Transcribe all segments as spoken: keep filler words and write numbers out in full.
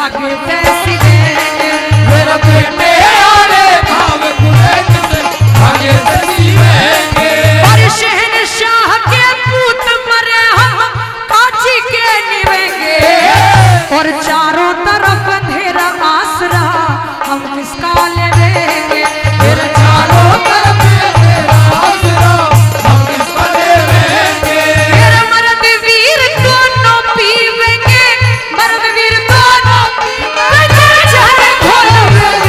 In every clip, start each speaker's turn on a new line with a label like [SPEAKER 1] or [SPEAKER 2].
[SPEAKER 1] भाग्य जैसी देंगे
[SPEAKER 2] मेरे बेटे आले भाव खुले किसे भाग्य जैसी देंगे।
[SPEAKER 1] और शहनशाह के पूत मरे हम काची के निवेंगे और चारों तरफ अंधेरा आसरा हम किसका ले देंगे
[SPEAKER 2] मेरे चारों तरफ अंधेरा आसरा हम किसका लेंगे।
[SPEAKER 1] मेरे मर्द वीर दोनों पीवेंगे मर्द वीर दोनों पीवेंगे चाहे खोलेंगे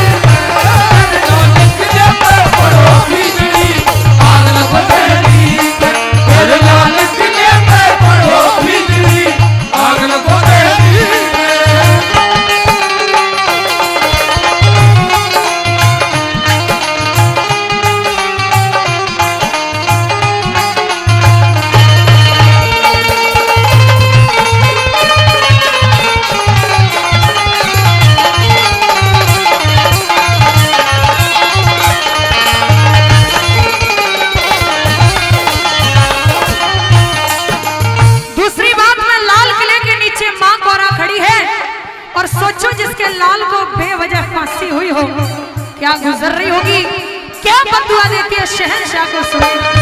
[SPEAKER 2] लालच के पड़ो बिजली आग न बुझेगी। मेरे लालच के पड़ो बिजली आग न बुझेगी।
[SPEAKER 1] दूसरी बात में लाल किले के नीचे मां गौरा खड़ी है और सोचो जिसके लाल को बेवजह फांसी हुई हो क्या गुजर रही होगी क्या बदुआ देती है शहंशाह को सुने।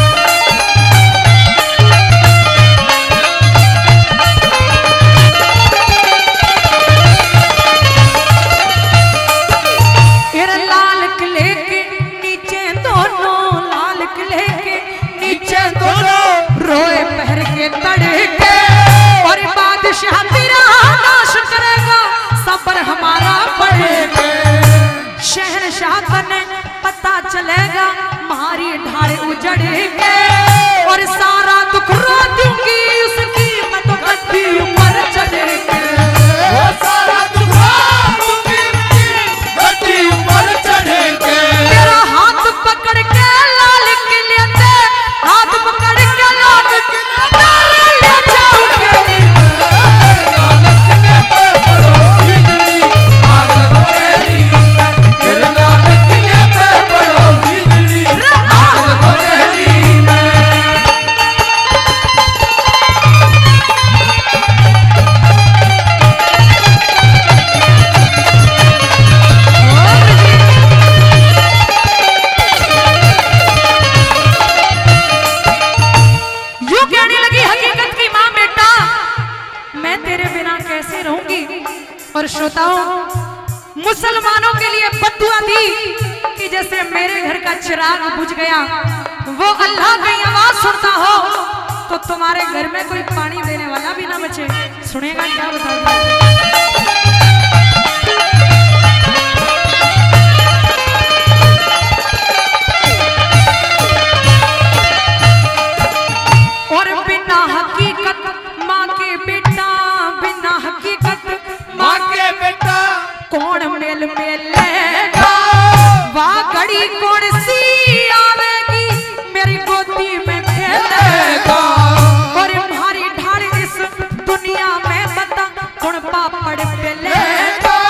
[SPEAKER 1] तेरे लाल किले के नीचे दोनों लाल किले के नीचे दोनों रोए पहर के तड़के और बादशाह तेरा नाश करेगा सब्र हमारा पड़ेगा। शहनशाह बने पता चलेगा मारी ढाल उजड़ेगे और सारा दुख रो दूंगी उसकी मैं तो गद्दी ऊपर चढ़ेगी।
[SPEAKER 2] वो सारा दुख दूंगी गद्दी ऊपर चढ़ेंगे।
[SPEAKER 1] तेरा हाथ पकड़ के लाल किले से हाथ पकड़ के लाल किले ले जाऊंगी।
[SPEAKER 2] लालच के पड़ो बिजली आग न बुझेगी। मेरे लालच के पड़ो बिजली आग न बुझेगी।
[SPEAKER 1] यूं कहने लगी हकीकत की मां बेटा मैं तेरे बिना कैसे रहूंगी। और श्रोताओं मुसलमानों के लिए बद्दुआ दी कि जैसे मेरे घर का चिराग बुझ गया वो अल्लाह की आवाज सुनता हो तो तुम्हारे घर में कोई पानी देने वाला भी ना बचे। सुनेगा क्या बताओ। और बिना हकीकत माँ के बेटा बिना हकीकत
[SPEAKER 2] माँ के बेटा
[SPEAKER 1] कौन मेल मेलेगा वाह घड़ी कौन सी आवेगी मेरी गोदी में खेलेगा। और हमारी ढाल इस दुनिया में बता कौन पापड़ पे लेगा।